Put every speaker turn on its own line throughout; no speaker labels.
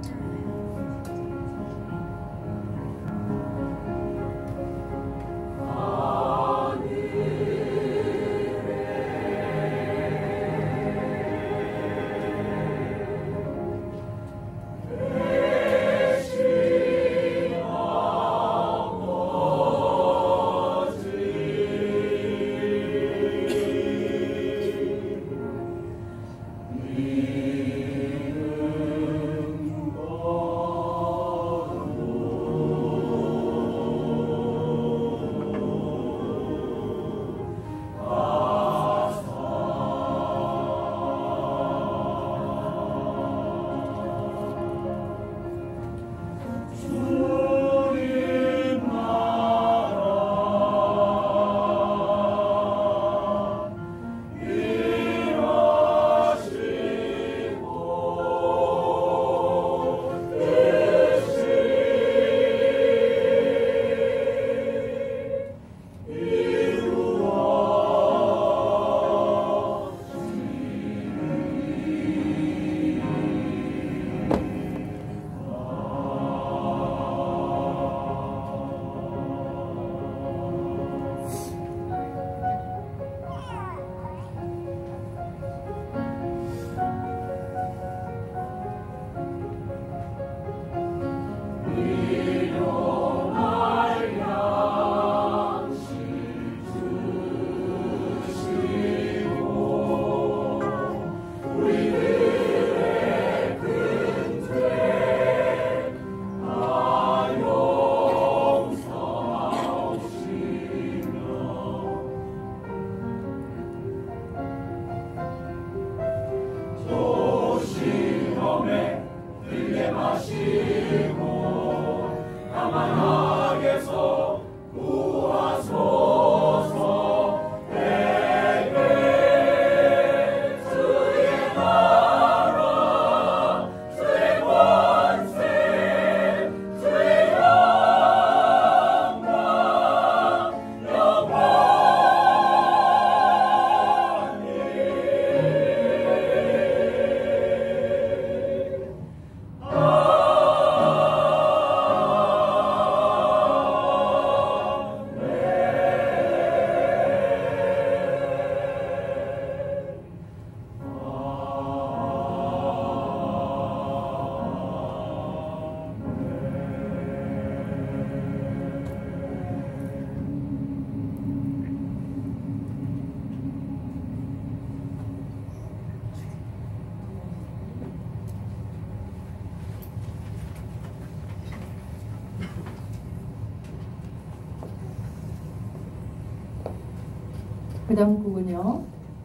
그 다음 곡은요,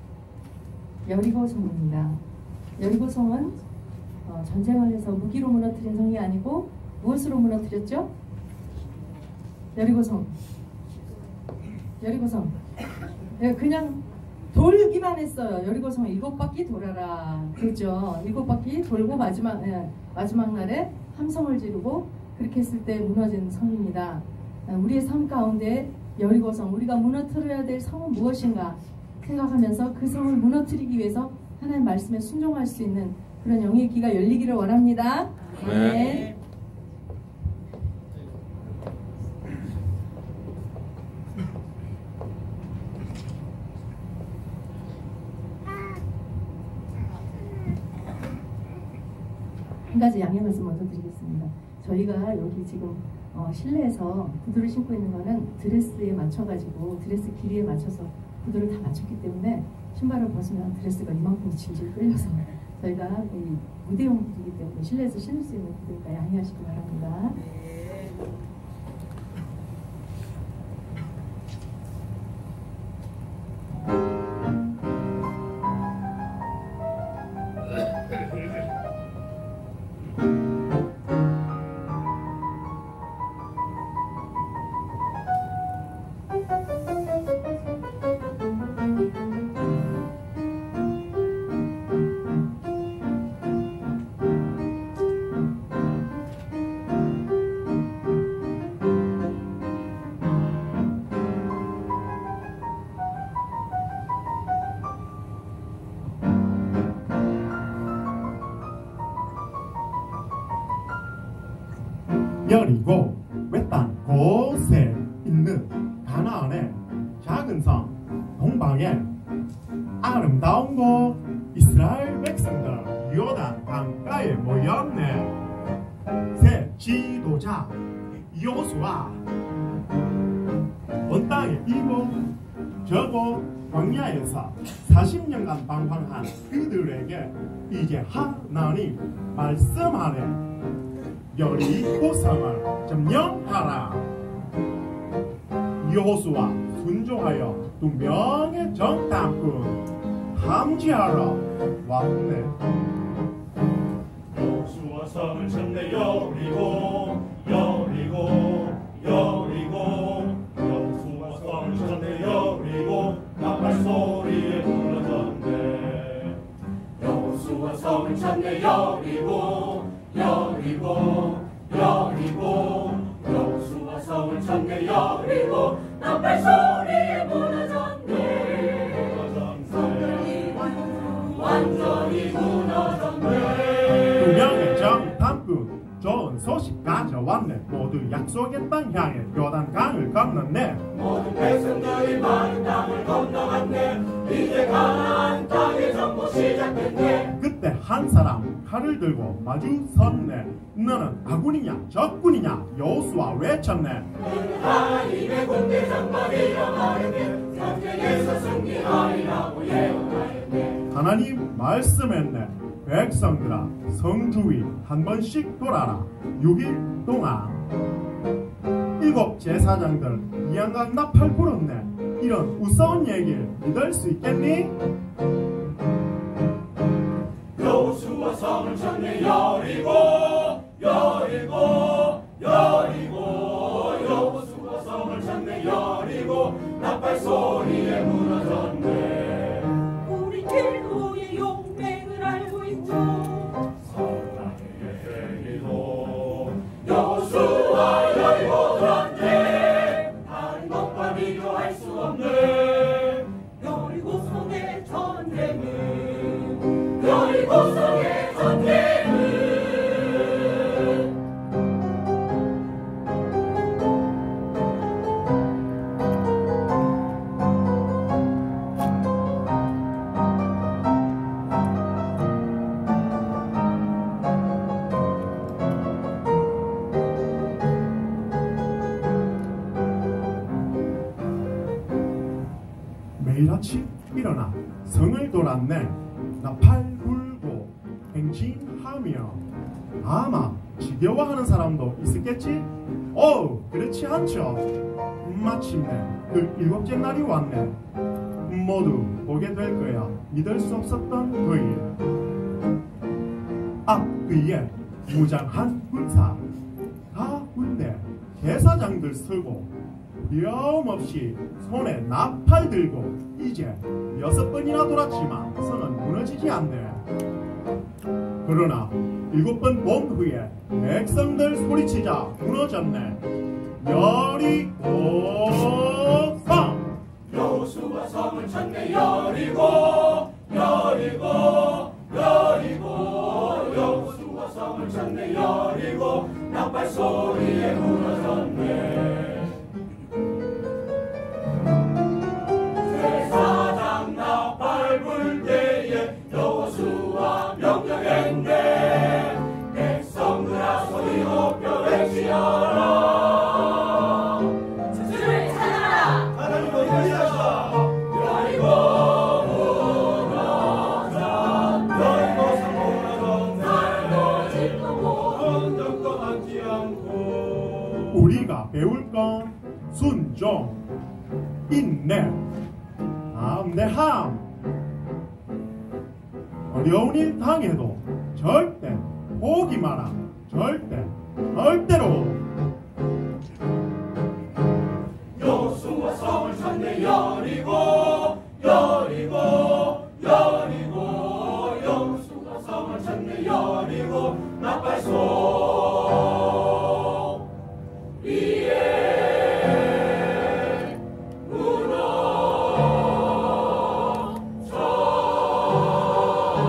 여리고성입니다. 여리고성은 전쟁을 해서 무기로 무너뜨린 성이 아니고 무엇으로 무너뜨렸죠? 여리고성. 그냥 돌기만 했어요. 여리고성 7바퀴 돌아라. 그렇죠. 7바퀴 돌고 마지막 날에 함성을 지르고 그렇게 했을 때 무너진 성입니다. 우리의 삶 가운데 여리고성, 우리가 무너뜨려야 될 성은 무엇인가 생각하면서 그 성을 무너뜨리기 위해서 하나님 말씀에 순종할 수 있는 그런 영의 귀가 열리기를 원합니다. 네. 한 가지 양해 말씀 먼저 드리겠습니다. 저희가 여기 지금 실내에서 구두를 신고 있는 거는 드레스에 맞춰가지고 드레스 길이에 맞춰서 구두를 다 맞췄기 때문에 신발을 벗으면 드레스가 이만큼 질질 끌려서 저희가 이 무대용 구두이기 때문에 실내에서 신을 수 있는 구두니까 양해하시기 바랍니다.
여리고 외딴 곳에 있는 가나안의 작은 성 동방에 아름다운 곳 이스라엘 백성들 요단 강가에 모였네. 새 지도자 여호수아 온 땅에 이곳 저곳 광야에서 40년간 방황한 그들에게 이제 하나님 말씀하래. 여리고 성을 점령하라. 여호수아 순종하여 2명의 정탐꾼 함지하러 왔네.
여호수아 성을 쳤네. 여리고 여리고 여리고 여호수아 성을 쳤네. 여리고 나팔 소리에 무너졌네. 여호수아 성을 쳤네. 여리고 여리고 여리고 여호수아 성을 쳤네. 여리고 나팔 소리에 무너졌네. 성전이 완전히 무너졌네.
2명의 정탐꾼 좋은 소식 가져왔네. 모두 약속의 땅 향해 요단 강을 건넜네.
모든 백성들이 많은 땅을 건너갔네. 이제 가나안 땅의 정복 시작됐네.
그때 한 사람 칼을 들고 마주 섰네. 너는 아군이냐 적군이냐 여호수아 외쳤네.
하나님의 군대 장관이라 말했네. 전쟁에서 승리하리라고 예언하였네.
하나님 말씀했네. 백성들아 성주위 한 번씩 돌아라. 6일 동안 7 제사장들 이양각 나팔 불었네. 이런 우스운 얘기를 믿을 수 있겠니?
여호수아 성을 쳤네. 여리고 여리고 여리고 여호수아 성을 쳤네. 여리고 나팔 소리에 무너졌네.
우리 길고의 용맹을 알고 있죠.
사랑의 행위도 여호수아 여리고 전쟁 다른 것과 비교할 수 없네.
여리고성의 전쟁은
여리고성의 전쟁은
매일 아침 일어나 성을 돌았네. 나팔 불고 행진하며 아마 지겨워하는 사람도 있었겠지? 그렇지 않죠. 마침내 그 7째 날이 왔네. 모두 보게 될 거야. 믿을 수 없었던 그 일. 앞뒤에 무장한 군사 가운데 제사장들 서고 두려움없이 손에 나팔 들고 이제 6번이나 돌았지만 성은 무너지지 않네. 그러나 7번 본 후에 백성들 소리치자 무너졌네. 여리고 성
여호수아 성을 쳤네. 여리고 여리고 여리고 여호수아 성을 쳤네. 여리고 나팔 소리에 무너졌네. 제사장 나팔 불 때에 여호수아 명령했네. 백성들아 소리 높여 외치어라.
주를 찾아라.
하나님 어디 계시다. 여리고 무너졌네. 여리고 성 무너졌네. 흔적도 남지 않고.
우리가 배울 건 순종, 인내, 담대함. 어려운 일 당해도 절대 포기 마라. 절대로.
여호수아 성을 쳤네. 여리고 여리고 여리고 여호수아 성을 쳤네. 여리고 나팔 소리에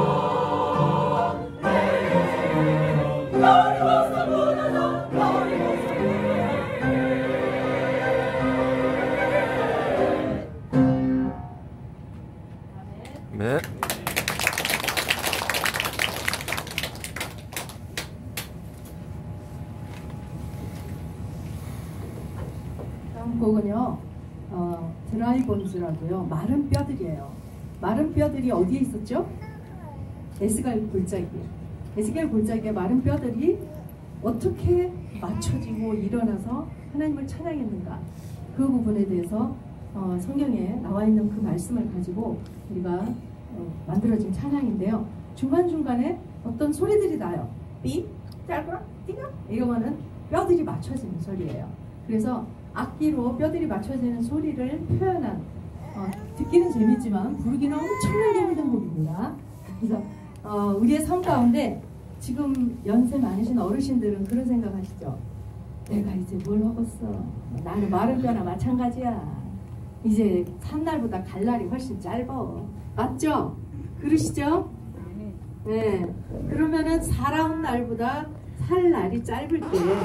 무너졌네. 여리고서 무너졌네.
그거는요 드라이본즈라고요. 마른 뼈들이에요. 마른 뼈들이 어디에 있었죠? 에스겔 골짜기에. 에스겔 골짜기에 마른 뼈들이 어떻게 맞춰지고 일어나서 하나님을 찬양했는가, 그 부분에 대해서 성경에 나와 있는 그 말씀을 가지고 우리가 만들어진 찬양인데요. 중간중간에 어떤 소리들이 나요. 삐, 짧거나 띠가, 이거는 뼈들이 맞춰지는 소리예요. 그래서 악기로 뼈들이 맞춰지는 소리를 표현한, 듣기는 재밌지만 부르기는 엄청나게 힘든 곡입니다. 그래서 우리의 삶 가운데 지금 연세 많으신 어르신들은 그런 생각 하시죠? 내가 이제 뭘 먹었어? 나는 마른 뼈나 마찬가지야. 이제 산 날보다 갈 날이 훨씬 짧아. 맞죠? 그러시죠? 네. 그러면은 살아온 날보다 살 날이 짧을 때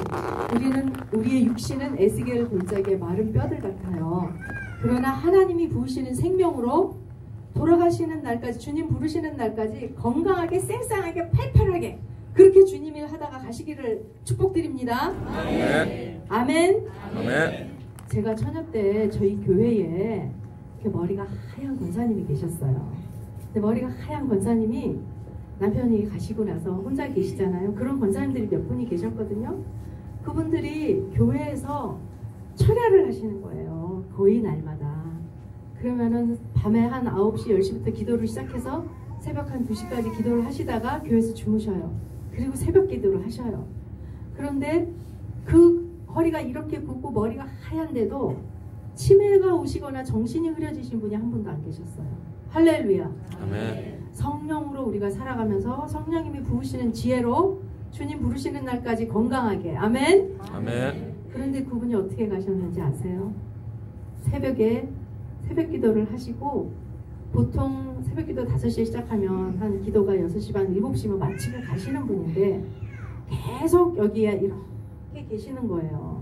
우리의 육신은 에스겔 골짜기의 마른 뼈들 같아요. 그러나 하나님이 부으시는 생명으로 돌아가시는 날까지, 주님 부르시는 날까지 건강하게 쌩쌩하게 팔팔하게 그렇게 주님이 하다가 가시기를 축복드립니다.
아멘.
아멘.
아멘.
제가 처녀 때 저희 교회에 이렇게 머리가 하얀 권사님이 계셨어요. 근데 머리가 하얀 권사님이 남편이 가시고 나서 혼자 계시잖아요. 그런 권사님들이 몇 분이 계셨거든요. 그분들이 교회에서 철야를 하시는 거예요. 거의 날마다. 그러면은 밤에 한 9시, 10시부터 기도를 시작해서 새벽 한 2시까지 기도를 하시다가 교회에서 주무셔요. 그리고 새벽 기도를 하셔요. 그런데 그 허리가 이렇게 굽고 머리가 하얀데도 치매가 오시거나 정신이 흐려지신 분이 한 분도 안 계셨어요. 할렐루야.
아멘.
성령으로 우리가 살아가면서 성령님이 부으시는 지혜로 주님 부르시는 날까지 건강하게. 아멘.
아멘.
그런데 그분이 어떻게 가셨는지 아세요? 새벽에 새벽 기도를 하시고, 보통 새벽 기도 5시에 시작하면 한 기도가 6시 반, 7시면 마치고 가시는 분인데 계속 여기에 이렇게 계시는 거예요.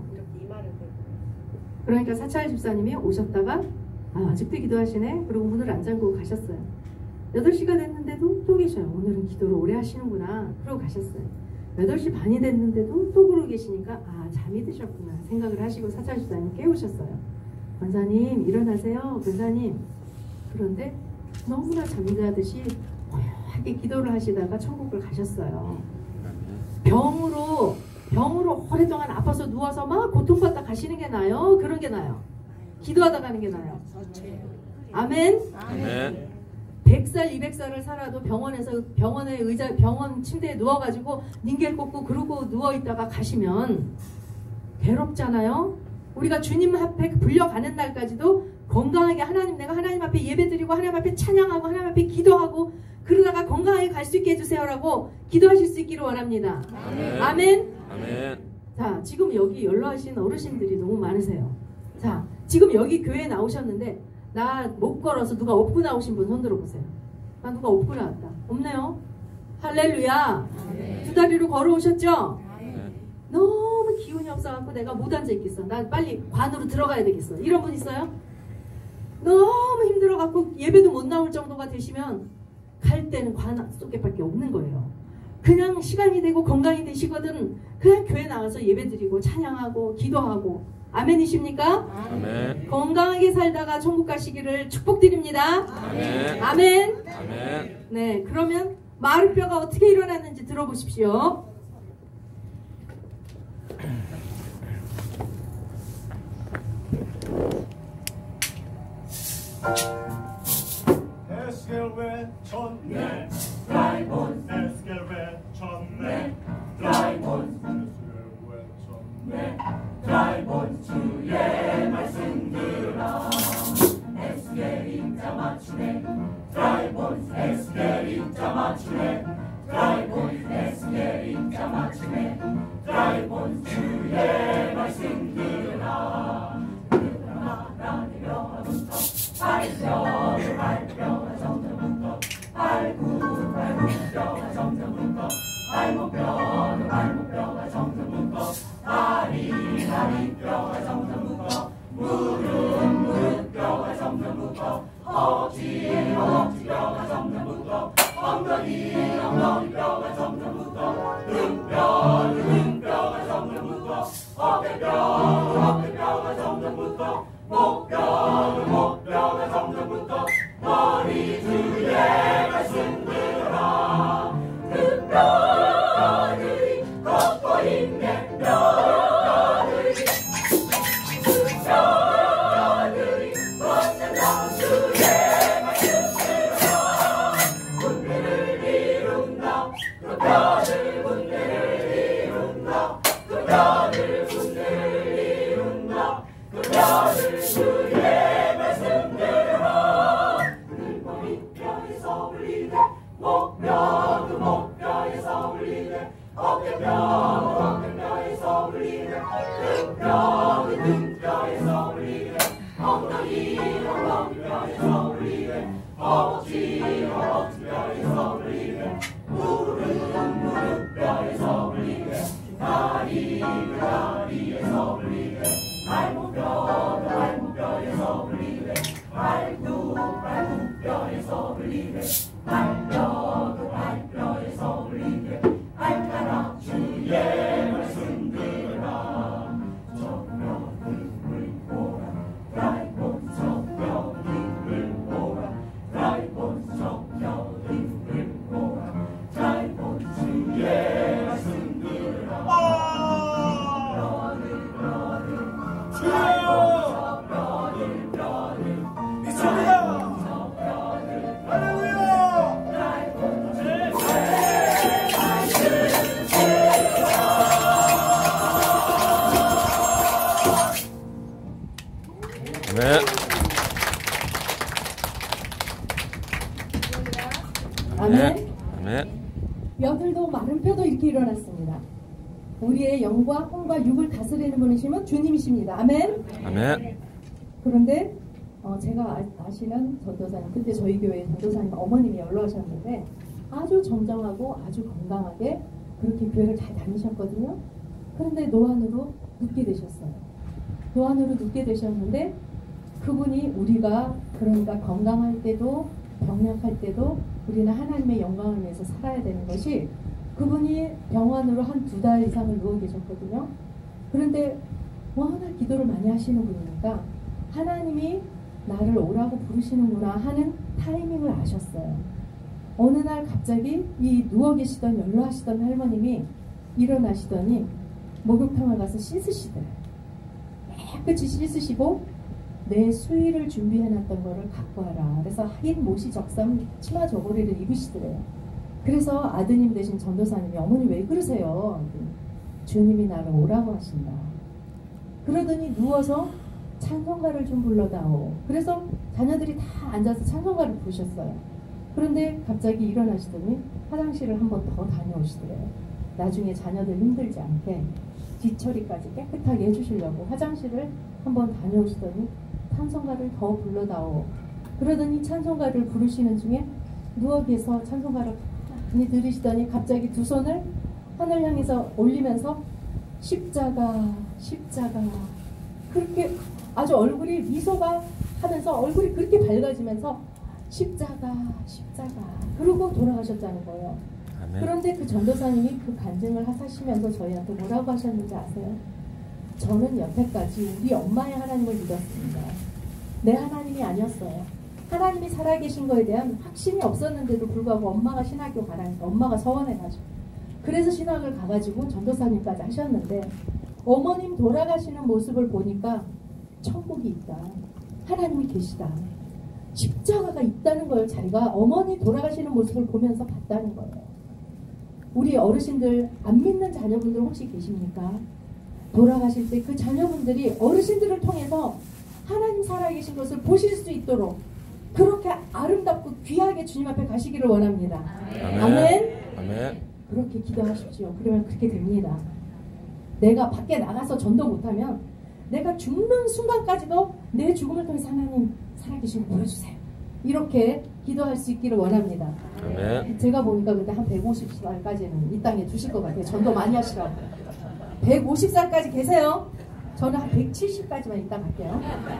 그러니까 사찰 집사님이 오셨다가 아직도 기도하시네? 그리고 문을 안 잠그고 가셨어요. 8시가 됐는데도 또 계셔요. 오늘은 기도를 오래 하시는구나. 그러고 가셨어요. 8시 반이 됐는데도 또 그러고 계시니까 잠이 드셨구나 생각을 하시고 사찰 집사님 깨우셨어요. 권사님 일어나세요. 권사님. 그런데 너무나 잠자듯이 고요하게 기도를 하시다가 천국을 가셨어요. 병으로 오랫동안 아파서 누워서 막 고통받다 가시는 게 나아요? 그런 게 나아요? 기도하다 가는 게 나아요? 아멘?
아멘.
100살, 200살을 살아도 병원의 의자, 병원 침대에 누워가지고 닌겔 꽂고 그러고 누워있다가 가시면 괴롭잖아요? 우리가 주님 앞에 불려가는 날까지도 건강하게 내가 하나님 앞에 예배드리고 하나님 앞에 찬양하고 하나님 앞에 기도하고 그러다가 건강하게 갈 수 있게 해주세요라고 기도하실 수 있기를 원합니다.
아멘.
아멘.
아멘.
자, 지금 여기 연로하신 어르신들이 너무 많으세요. 자, 지금 여기 교회에 나오셨는데 나 못 걸어서 누가 업고 나오신 분 손 들어보세요. 나 누가 업고 나왔다. 없네요. 할렐루야. 두 다리로 걸어오셨죠? 너무 기운이 없어갖고 내가 못 앉아있겠어. 나 빨리 관으로 들어가야 되겠어. 이런 분 있어요? 너무 힘들어갖고 예배도 못 나올 정도가 되시면 갈 때는 관 속에밖에 없는 거예요. 그냥 시간이 되고 건강이 되시거든 그냥 교회 나와서 예배드리고 찬양하고 기도하고. 아멘이십니까?
아멘.
건강하게 살다가 천국 가시기를 축복드립니다.
아멘.
아멘.
아멘.
네, 그러면 마른 뼈가 어떻게 일어났는지 들어보십시오.
에스겔 외쳤네.
드라이본.
에스겔 외쳤네.
드라이본.
에스겔 외쳤네.
드라이본 주의 말씀 들으라. 에스겔 입자 맞추네. 드라이본 에스겔 입자 맞추네. 드라이본 에스겔 입자 맞추네. 드라이본 주의 말씀 들으라. 나라니 뼈부터 발뼈가 점점 붙어. 발굽뼈가 점점 붙어. 발목뼈가 점점 붙어. 다리뼈가 점점 붙어. 무릎뼈가 점점 붙어. 허벅지뼈가 점점 붙어. 엉덩이뼈가 점점 붙어. 등뼈가 점점 붙어.
별을 군대를 이룬다. 그 별을 군대를 이룬다. 그 별을 주의 말씀대로 머리뼈에서 울리네. 목뼈도 목뼈에서 울리네. 어깨뼈도 어깨뼈에서 울리네. 등뼈도 등뼈에서 울리네. 엉덩이도 엉덩이뼈에서 울리네. 허벅지도 허벅지뼈에서 울리네. 무릎은 무릎뼈에서 울리네. 다리는 다리에서 울리네. 발목뼈도 발목뼈에서 울리네. 발목뼈에서 울리네. 발뼈도 발뼈에서 울리네. 발가락 주의 말씀 들으라. 저뼈 힘을 보라. 라이본 저뼈 힘을 보라. 라이본 저뼈 힘을 보라. 라이본 주의 말씀 들으라.
네.
아멘.
아멘.
뼈들도 마른 뼈도 이렇게 일어났습니다. 우리의 영과 혼과 육을 다스리는 분이시면 주님이십니다. 아멘.
아멘.
그런데 제가 아시는 전도사님, 그때 저희 교회 전도사님 어머님이 연로하셨는데 아주 정정하고 아주 건강하게 그렇게 교회를 잘 다니셨거든요. 그런데 노안으로 눕게 되셨어요. 노안으로 눕게 되셨는데 그분이 우리가 그러니까 건강할 때도 병약할 때도 우리는 하나님의 영광을 위해서 살아야 되는 것이, 그분이 병원으로 한 2달 이상을 누워 계셨거든요. 그런데 워낙 기도를 많이 하시는 분이니까 하나님이 나를 오라고 부르시는구나 하는 타이밍을 아셨어요. 어느 날 갑자기 이 누워 계시던 연로하시던 할머님이 일어나시더니 목욕탕을 가서 씻으시더래요. 깨끗이 씻으시고 내 수의를 준비해놨던 거를 갖고 와라. 그래서 흰 모시 적삼 치마 저고리를 입으시더래요. 그래서 아드님 되신 전도사님이 어머니 왜 그러세요? 주님이 나를 오라고 하신다. 그러더니 누워서 찬송가를 좀 불러다오. 그래서 자녀들이 다 앉아서 찬송가를 부르셨어요. 그런데 갑자기 일어나시더니 화장실을 한 번 더 다녀오시더래요. 나중에 자녀들 힘들지 않게 뒤처리까지 깨끗하게 해주시려고 화장실을 한 번 다녀오시더니 찬송가를 더 불러다오. 그러더니 찬송가를 부르시는 중에 누워 계서 찬송가를 많이 들으시더니 갑자기 두 손을 하늘 향해서 올리면서 십자가 십자가, 그렇게 아주 얼굴이 미소가 하면서 얼굴이 그렇게 밝아지면서 십자가 십자가 그러고 돌아가셨다는 거예요.
아멘.
그런데 그 전도사님이 그 간증을 하시면서 저희한테 뭐라고 하셨는지 아세요? 저는 여태까지 우리 엄마의 하나님을 믿었습니다. 내 하나님이 아니었어요. 하나님이 살아계신 거에 대한 확신이 없었는데도 불구하고 엄마가 신학교 가라니까 엄마가 서원해가지고, 그래서 신학을 가가지고 전도사님까지 하셨는데 어머님 돌아가시는 모습을 보니까 천국이 있다, 하나님이 계시다, 십자가가 있다는 걸 자기가 어머니 돌아가시는 모습을 보면서 봤다는 거예요. 우리 어르신들 안 믿는 자녀분들 혹시 계십니까? 돌아가실 때 그 자녀분들이 어르신들을 통해서 하나님 살아계신 것을 보실 수 있도록 그렇게 아름답고 귀하게 주님 앞에 가시기를 원합니다.
아멘.
아멘.
아멘.
그렇게 기도하십시오. 그러면 그렇게 됩니다. 내가 밖에 나가서 전도 못하면 내가 죽는 순간까지도 내 죽음을 통해서 하나님 살아계신 걸 보여주세요. 이렇게 기도할 수 있기를 원합니다.
아멘.
제가 보니까 근데 한 150살까지는 이 땅에 두실 것 같아요. 전도 많이 하시라고. 150살까지 계세요. 저는 한 170까지만 이따 갈게요.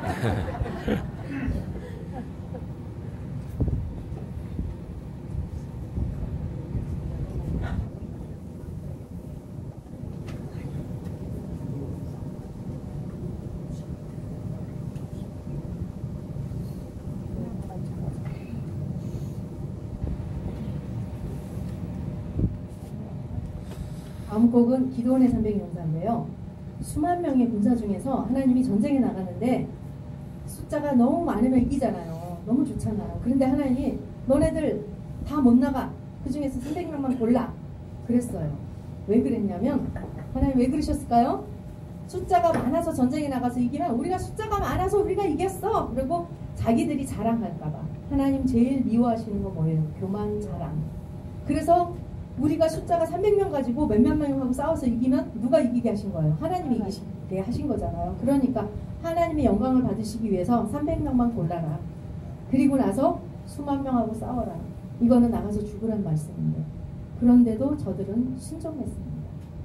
다음 곡은 기도원의 300용사인데요. 수만 명의 군사 중에서 하나님이 전쟁에 나가는데 숫자가 너무 많으면 이기잖아요. 너무 좋잖아요. 그런데 하나님이 너네들 다 못 나가. 그 중에서 300명만 골라. 그랬어요. 왜 그랬냐면 하나님 왜 그러셨을까요? 숫자가 많아서 전쟁에 나가서 이기면 우리가 숫자가 많아서 우리가 이겼어. 그리고 자기들이 자랑할까봐. 하나님 제일 미워하시는 거 뭐예요? 교만, 자랑. 그래서 우리가 숫자가 300명 가지고 몇몇 명하고 싸워서 이기면 누가 이기게 하신 거예요? 하나님이 이기게 하신 거잖아요. 그러니까 하나님의 영광을 받으시기 위해서 300명만 골라라. 그리고 나서 수만 명하고 싸워라. 이거는 나가서 죽으란 말씀인데 그런데도 저들은 순종했습니다.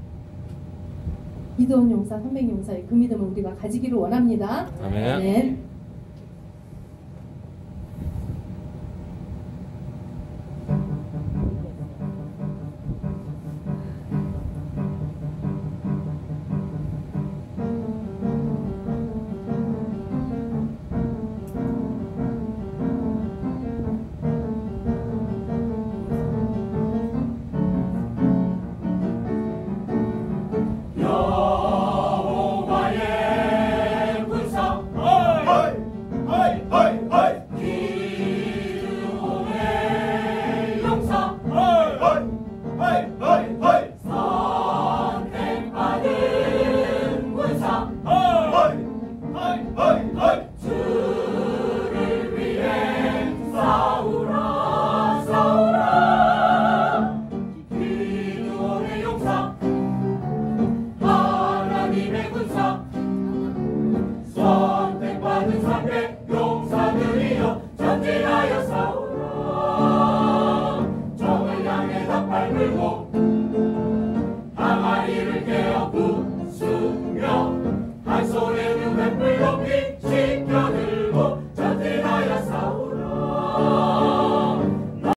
기도원 용사, 300용사의 그 믿음을 우리가 가지기를 원합니다.
아멘.
네.
여호와의 군사 기드온의 용사 선택받은 군사 주를 위해 싸우라 싸우라 기드온의 용사 하나님의 군사 선택받은 300